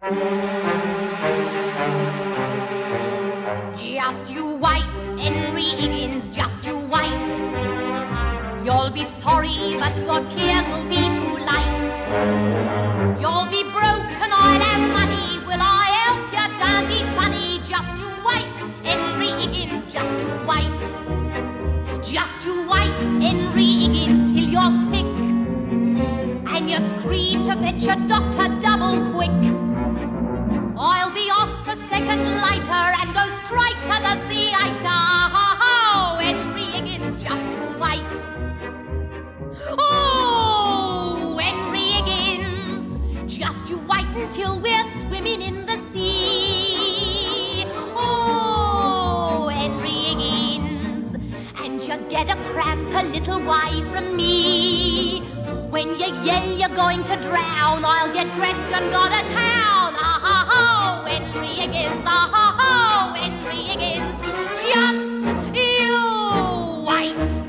Just you wait, Henry Higgins, just you wait. You'll be sorry, but your tears'll be too late. You'll be broke and I'll have money. Will I help you? Don't be funny. Just you wait, Henry Higgins, just you wait. Just you wait, Henry Higgins, till you're sick and you scream to fetch your doctor double quick. I'll be off a second later and go straight to the theatre. Oh, Henry Higgins, just you wait. Oh, Henry Higgins, just you wait until we're swimming in the sea. Oh, Henry Higgins, and you get a cramp a little way from me. When you yell you're going to drown, I'll get dressed and go to town. Ah-ha-ho, Henry Higgins, ah-ha-ho, Henry Higgins, just you wait.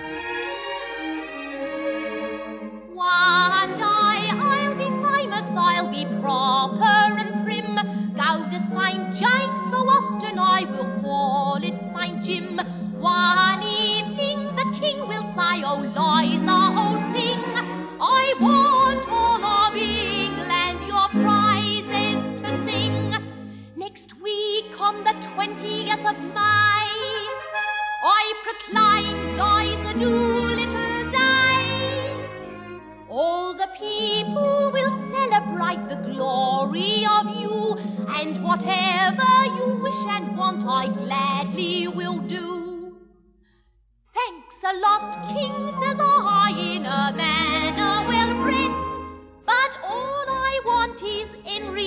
One day I'll be famous, I'll be proper and prim. Go to St. James so often I will call it St. Jim. One evening the king will say, oh Liza, old thing, I want all of England your praises to sing. Next week on the 20th of May, I proclaim Liza Doolittle Day. All the people will celebrate the glory of you, and whatever you wish and want I gladly will do. Thanks a lot, King, says I, in a manner well bred, but all I want is Henry